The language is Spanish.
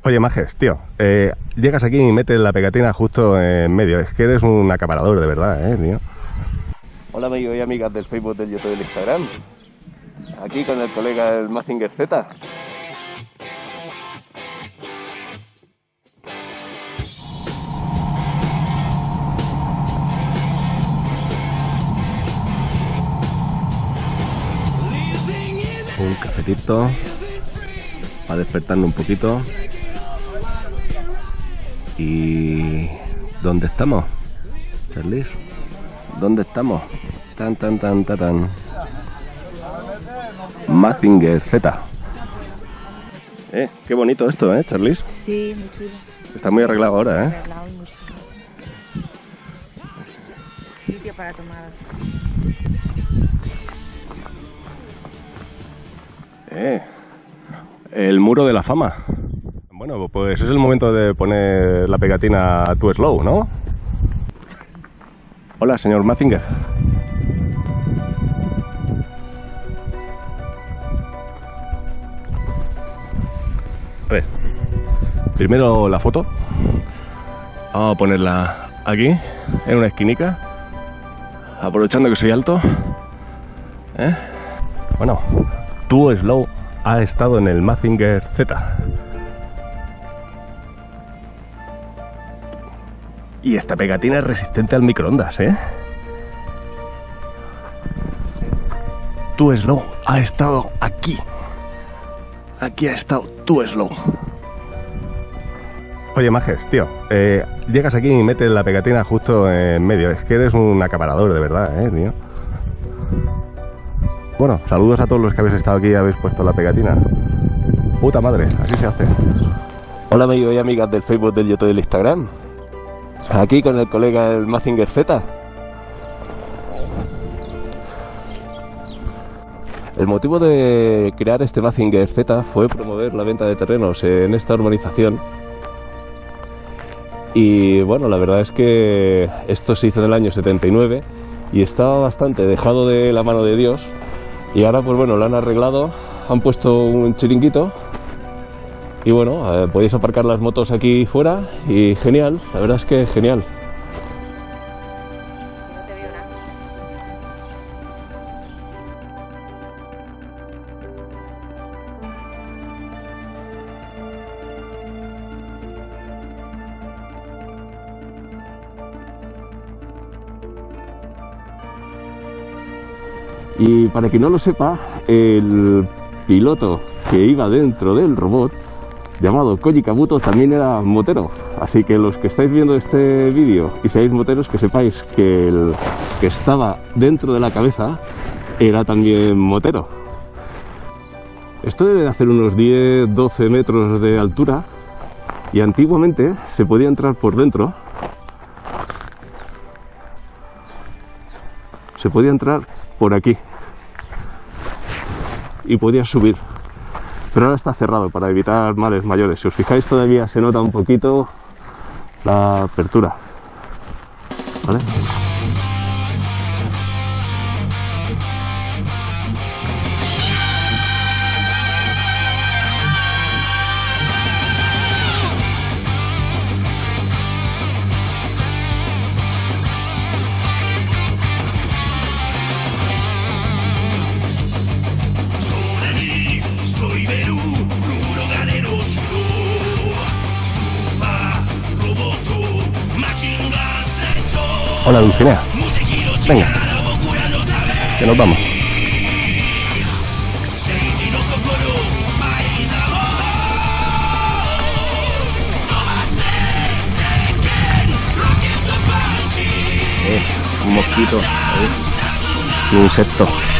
Oye, Majes, tío, llegas aquí y metes la pegatina justo en medio. Es que eres un acaparador, de verdad, tío. Hola amigos y amigas del Facebook, del YouTube y del Instagram. Aquí con el colega el Mazinger Z. Un cafetito para despertarnos un poquito. ¿Y dónde estamos, Charlis? ¿Dónde estamos? Tan. Mazinger Z. Qué bonito esto, Charlis? Sí, muy chulo. Está muy arreglado ahora, Arreglado y muy chulo. Sitio para tomar. El muro de la fama. Bueno, pues es el momento de poner la pegatina Too Slow, ¿no? Hola, señor Mazinger. A ver, primero la foto. Vamos a ponerla aquí, en una esquinica, aprovechando que soy alto. Bueno, Too Slow ha estado en el Mazinger Z. Y esta pegatina es resistente al microondas, Too Slow ha estado aquí. Aquí ha estado Too Slow. Oye, Majes, tío, llegas aquí y metes la pegatina justo en medio. Es que eres un acaparador, de verdad, tío. Bueno, saludos a todos los que habéis estado aquí y habéis puesto la pegatina. Puta madre, así se hace. Hola amigos y amigas del Facebook, del YouTube y del Instagram. Aquí con el colega el Mazinger Z. El motivo de crear este Mazinger Z fue promover la venta de terrenos en esta urbanización. Y bueno, la verdad es que esto se hizo en el año 79 y estaba bastante dejado de la mano de Dios. Y ahora pues bueno, lo han arreglado, han puesto un chiringuito. Y bueno, podéis aparcar las motos aquí fuera y genial, la verdad es que genial. No te veo nada. Y para quien no lo sepa, el piloto que iba dentro del robot, llamado Koji Kabuto, también era motero. Así que los que estáis viendo este vídeo y seáis moteros, que sepáis que el que estaba dentro de la cabeza era también motero. Esto debe de hacer unos 10-12 metros de altura y antiguamente se podía entrar por dentro. Se podía entrar por aquí y podía subir. Pero ahora está cerrado para evitar males mayores. Si os fijáis, todavía se nota un poquito la apertura, ¿vale? Hola, Dulcinea. Venga, que nos vamos. Un mosquito, un insecto.